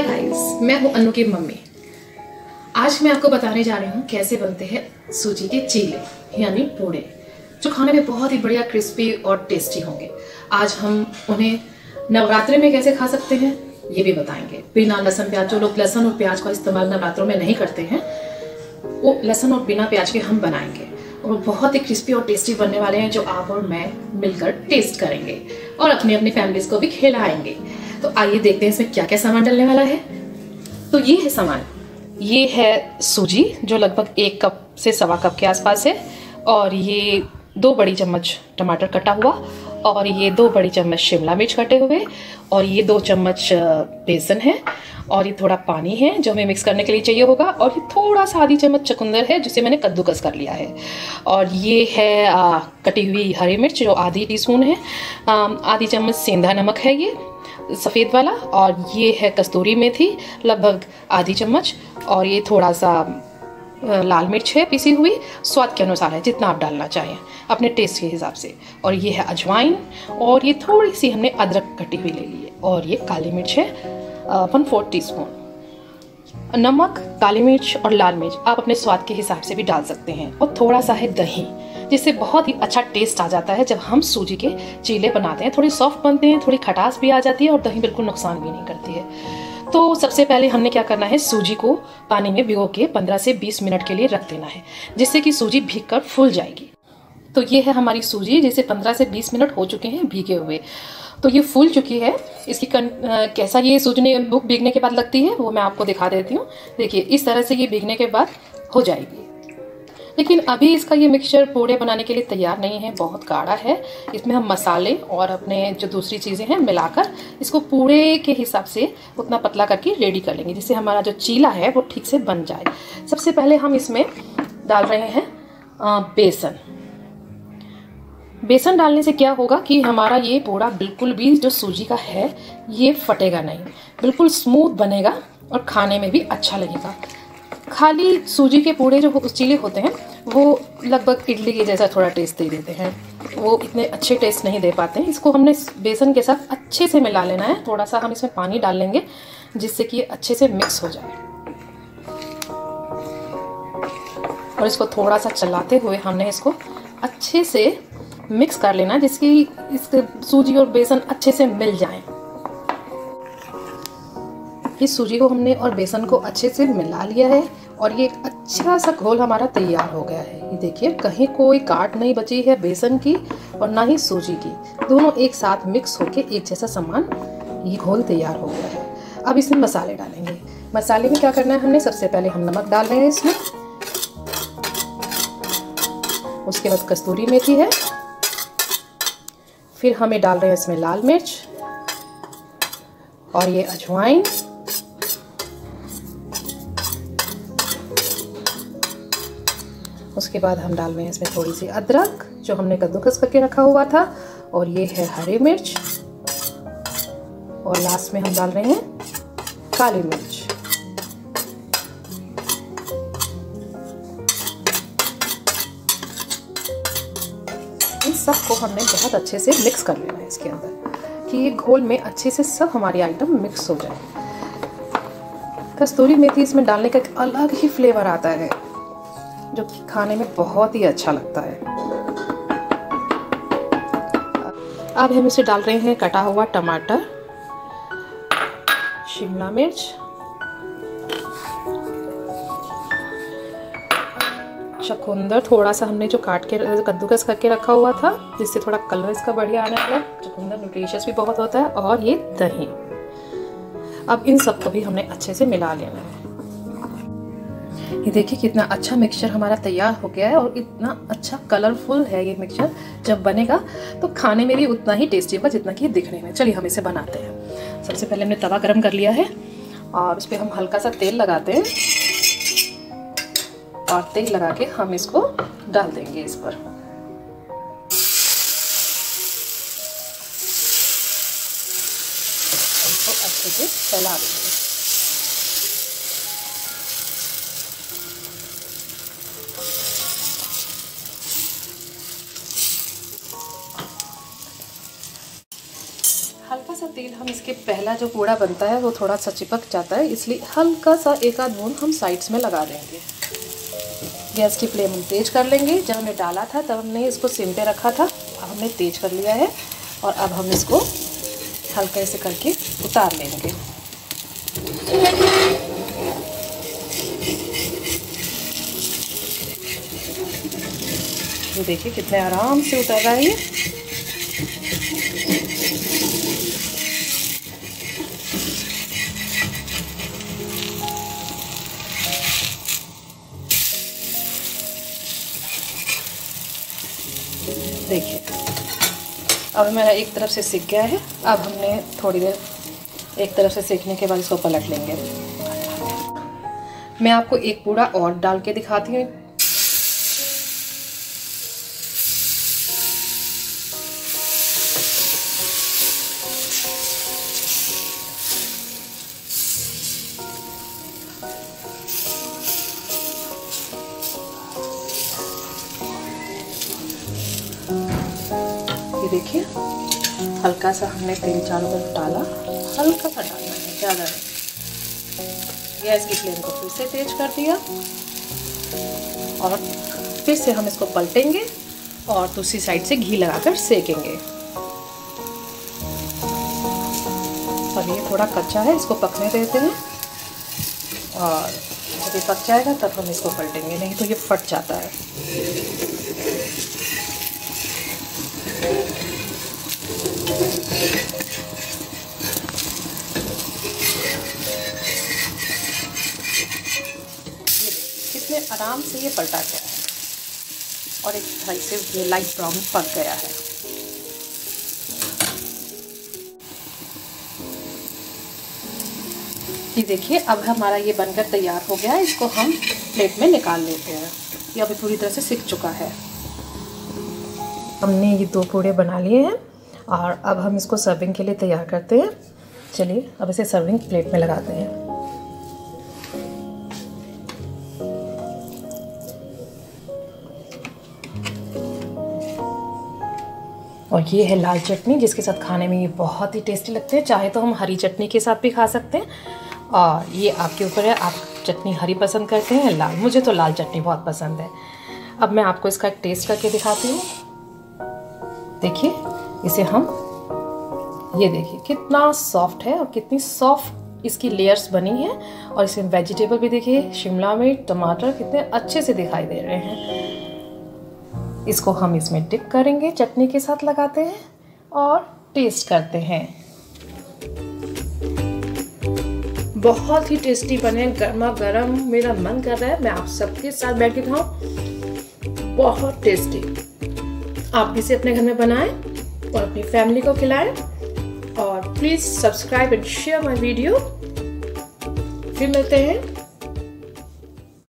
Guys, मैं हूं अनु की मम्मी। आज मैं आपको बताने जा रही हूं कैसे बनते हैं सूजी के चीले यानी पूड़े, जो खाने में बहुत ही बढ़िया क्रिस्पी और टेस्टी होंगे। आज हम उन्हें नवरात्रि में कैसे खा सकते हैं ये भी बताएंगे। बिना लहसुन प्याज, जो लोग लहसुन और प्याज का इस्तेमाल नवरात्रों में नहीं करते हैं, वो लहसुन और बिना प्याज के हम बनाएंगे और वो बहुत ही क्रिस्पी और टेस्टी बनने वाले हैं, जो आप और मैं मिलकर टेस्ट करेंगे और अपनी अपनी फैमिलीज को भी खिलाएंगे। तो आइए देखते हैं इसमें क्या क्या सामान डलने वाला है। तो ये है सामान, ये है सूजी जो लगभग 1 कप से 1.25 कप के आसपास है, और ये 2 बड़ी चम्मच टमाटर कटा हुआ, और ये 2 बड़ी चम्मच शिमला मिर्च कटे हुए, और ये 2 चम्मच बेसन है, और ये थोड़ा पानी है जो हमें मिक्स करने के लिए चाहिए होगा, और ये थोड़ा सा आधी चम्मच चुकंदर है जिसे मैंने कद्दूकस कर लिया है, और ये है कटी हुई हरी मिर्च जो आधी टीस्पून है, आधी चम्मच सेंधा नमक है ये सफ़ेद वाला, और ये है कस्तूरी मेथी लगभग आधी चम्मच, और ये थोड़ा सा लाल मिर्च है पिसी हुई, स्वाद के अनुसार है जितना आप डालना चाहें अपने टेस्ट के हिसाब से, और ये है अजवाइन, और ये थोड़ी सी हमने अदरक कटी हुई ले ली है, और ये काली मिर्च है 1/4 टीस्पून। नमक, काली मिर्च और लाल मिर्च आप अपने स्वाद के हिसाब से भी डाल सकते हैं, और थोड़ा सा है दही, जिससे बहुत ही अच्छा टेस्ट आ जाता है। जब हम सूजी के चीले बनाते हैं थोड़ी सॉफ्ट बनते हैं, थोड़ी खटास भी आ जाती है, और दही बिल्कुल नुकसान भी नहीं करती है। तो सबसे पहले हमने क्या करना है, सूजी को पानी में भिगो के 15 से 20 मिनट के लिए रख देना है, जिससे कि सूजी भीग कर फूल जाएगी। तो ये है हमारी सूजी, जिसे 15 से 20 मिनट हो चुके हैं भीगे हुए, तो ये फूल चुकी है। इसकी कैसा ये सूजने भीगने के बाद लगती है वो मैं आपको दिखा देती हूँ। देखिए इस तरह से ये भीगने के बाद हो जाएगी। लेकिन अभी इसका ये मिक्सचर पूड़े बनाने के लिए तैयार नहीं है, बहुत गाढ़ा है। इसमें हम मसाले और अपने जो दूसरी चीज़ें हैं मिलाकर इसको पूड़े के हिसाब से उतना पतला करके रेडी कर लेंगे, जिससे हमारा जो चीला है वो ठीक से बन जाए। सबसे पहले हम इसमें डाल रहे हैं बेसन। बेसन डालने से क्या होगा कि हमारा ये पूड़ा बिल्कुल भी जो सूजी का है ये फटेगा नहीं, बिल्कुल स्मूथ बनेगा और खाने में भी अच्छा लगेगा। खाली सूजी के पूड़े जो चीले होते हैं वो लगभग इडली के जैसा थोड़ा टेस्ट दे देते हैं, वो इतने अच्छे टेस्ट नहीं दे पाते हैं। इसको हमने बेसन के साथ अच्छे से मिला लेना है। थोड़ा सा हम इसमें पानी डाल लेंगे जिससे कि ये अच्छे से मिक्स हो जाए, और इसको थोड़ा सा चलाते हुए हमने इसको अच्छे से मिक्स कर लेना, जिसकी इस सूजी और बेसन अच्छे से मिल जाएं। इस सूजी को हमने और बेसन को अच्छे से मिला लिया है, और ये एक अच्छा सा घोल हमारा तैयार हो गया है। ये देखिए कहीं कोई गांठ नहीं बची है बेसन की और ना ही सूजी की, दोनों एक साथ मिक्स होके एक जैसा सामान ये घोल तैयार हो गया है। अब इसमें मसाले डालेंगे। मसाले में क्या करना है, हमने सबसे पहले हम नमक डाल रहे हैं इसमें, उसके बाद कस्तूरी मेथी है, फिर हमें डाल रहे हैं इसमें लाल मिर्च और ये अजवाइन, उसके बाद हम डाल रहे हैं इसमें थोड़ी सी अदरक जो हमने कद्दूकस करके रखा हुआ था, और ये है हरी मिर्च, और लास्ट में हम डाल रहे हैं काली मिर्च। इन सब को हमने बहुत अच्छे से मिक्स कर लेना है इसके अंदर, कि ये घोल में अच्छे से सब हमारी आइटम मिक्स हो जाए। कस्तूरी मेथी इसमें डालने का एक अलग ही फ्लेवर आता है जो कि खाने में बहुत ही अच्छा लगता है। अब हम इसे डाल रहे हैं कटा हुआ टमाटर, शिमला मिर्च, चुकंदर थोड़ा सा हमने जो काट के कद्दूकस करके रखा हुआ था, जिससे थोड़ा कलर इसका बढ़िया आने वाला। चुकंदर न्यूट्रिशियस भी बहुत होता है, और ये दही। अब इन सबको भी हमने अच्छे से मिला लेना है। ये देखिए कितना अच्छा मिक्सचर हमारा तैयार हो गया है, और इतना अच्छा कलरफुल है ये मिक्सचर। जब बनेगा तो खाने में भी उतना ही टेस्टी होगा जितना कि दिखने में। चलिए हम इसे बनाते हैं। सबसे पहले हमने तवा गरम कर लिया है, और उस पर हम हल्का सा तेल लगाते हैं, और तेल लगा के हम इसको डाल देंगे इस पर। इसको अच्छे से फैला देंगे। हल्का सा तेल हम इसके पहला जो पूड़ा बनता है वो थोड़ा सा चिपक जाता है, इसलिए हल्का सा एक आध बूंद हम साइड्स में लगा देंगे। गैस की फ्लेम हम तेज कर लेंगे। जब हमने डाला था तब हमने इसको सिम पे रखा था, अब हमने तेज कर लिया है और अब हम इसको हल्के से करके उतार लेंगे। ये देखिए कितने आराम से उतर रहा है ये। देखिए अब मेरा एक तरफ से सिक गया है। अब हमने थोड़ी देर एक तरफ से सेकने के बाद इसको पलट लेंगे। मैं आपको एक पूड़ा और डाल के दिखाती हूँ। ये देखिए हल्का सा हमने तेल चारों तरफ डाला, हल्का सा डालना है, ज़्यादा नहीं। गैस की फ्लेम को फिर से तेज कर दिया और फिर से हम इसको पलटेंगे और दूसरी साइड से घी लगाकर सेकेंगे। और ये थोड़ा कच्चा है, इसको पकने देते हैं और जब ये पक जाएगा तब हम इसको पलटेंगे, नहीं तो ये फट जाता है। कितने आराम से ये पलटा गया है और एक साइड से ये लाइट ब्राउन पक गया है। ये देखिए अब हमारा ये बनकर तैयार हो गया है। इसको हम प्लेट में निकाल लेते हैं। ये अभी पूरी तरह से सिक चुका है। हमने ये 2 पूड़े बना लिए हैं और अब हम इसको सर्विंग के लिए तैयार करते हैं। चलिए अब इसे सर्विंग प्लेट में लगाते हैं। और ये है लाल चटनी, जिसके साथ खाने में ये बहुत ही टेस्टी लगते हैं। चाहे तो हम हरी चटनी के साथ भी खा सकते हैं और ये आपके ऊपर है, आप चटनी हरी पसंद करते हैं या लाल। मुझे तो लाल चटनी बहुत पसंद है। अब मैं आपको इसका टेस्ट करके दिखाती हूँ। देखिए इसे हम, ये देखिए कितना सॉफ्ट है और कितनी सॉफ्ट इसकी लेयर्स बनी है। और इसमें वेजिटेबल भी देखिए, शिमला मिर्च, टमाटर कितने अच्छे से दिखाई दे रहे हैं। इसको हम इसमें डिप करेंगे, चटनी के साथ लगाते हैं और टेस्ट करते हैं। बहुत ही टेस्टी बने, गर्मा गर्म। मेरा मन कर रहा है मैं आप सबके साथ बैठ के खाऊं। बहुत टेस्टी। आप भी इसे अपने घर में बनाएं और अपनी फैमिली को खिलाएं। और please subscribe and share my video. फिर मिलते हैं